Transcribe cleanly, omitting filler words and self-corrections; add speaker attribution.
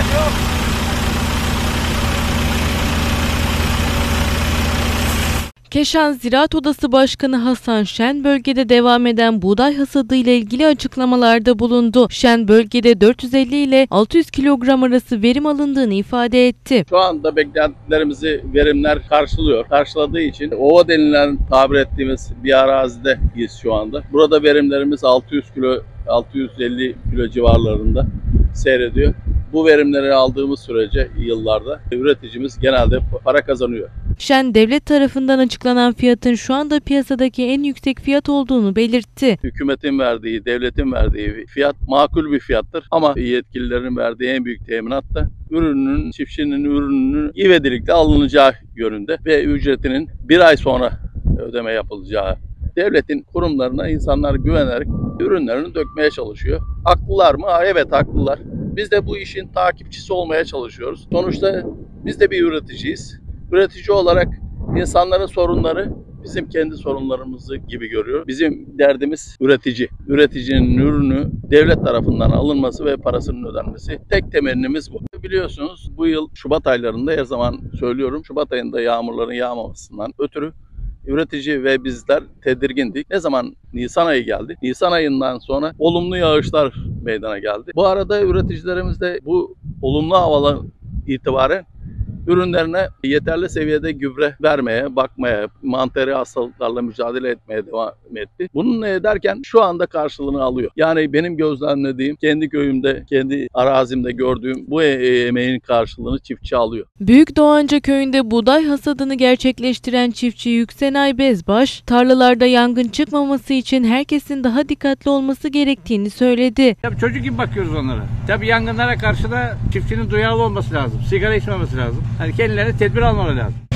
Speaker 1: Keşan Ziraat Odası Başkanı Hasan Şen, bölgede devam eden buğday hasadı ile ilgili açıklamalarda bulundu. Şen, bölgede 450 ile 600 kilogram arası verim alındığını ifade etti.
Speaker 2: Şu anda beklentilerimizi verimler karşılıyor. Karşıladığı için ova denilen tabir ettiğimiz bir arazideyiz şu anda. Burada verimlerimiz 600 kilo, 650 kilo civarlarında seyrediyor. Bu verimleri aldığımız sürece yıllarda üreticimiz genelde para kazanıyor.
Speaker 1: Şen, devlet tarafından açıklanan fiyatın şu anda piyasadaki en yüksek fiyat olduğunu belirtti.
Speaker 2: Hükümetin verdiği, devletin verdiği fiyat makul bir fiyattır ama yetkililerin verdiği en büyük teminat da ürünün, çiftçinin ürününün ivedilikle alınacağı yönünde ve ücretinin bir ay sonra ödeme yapılacağı. Devletin kurumlarına insanlar güvenerek ürünlerini dökmeye çalışıyor. Haklılar mı? Evet, haklılar. Biz de bu işin takipçisi olmaya çalışıyoruz. Sonuçta biz de bir üreticiyiz. Üretici olarak insanların sorunları bizim kendi sorunlarımızı gibi görüyor. Bizim derdimiz üretici. Üreticinin ürünü devlet tarafından alınması ve parasının ödenmesi. Tek temennimiz bu. Biliyorsunuz bu yıl Şubat aylarında, her zaman söylüyorum, Şubat ayında yağmurların yağmamasından ötürü üretici ve bizler tedirgindik. Ne zaman Nisan ayı geldi? Nisan ayından sonra olumlu yağışlar meydana geldi. Bu arada üreticilerimiz de bu olumlu havalar itibaren ürünlerine yeterli seviyede gübre vermeye, bakmaya, mantarı hastalıklarla mücadele etmeye devam etti. Bunun derken şu anda karşılığını alıyor. Yani benim gözlemlediğim, kendi köyümde, kendi arazimde gördüğüm bu emeğin karşılığını çiftçi alıyor.
Speaker 1: Büyük Doğanca köyünde buğday hasadını gerçekleştiren çiftçi Yüksenay Bezbaş, tarlalarda yangın çıkmaması için herkesin daha dikkatli olması gerektiğini söyledi.
Speaker 3: Tabii çocuk gibi bakıyoruz onlara. Tabii yangınlara karşı da çiftçinin duyarlı olması lazım. Sigara içmemesi lazım. Hani kendilerine tedbir almaları lazım.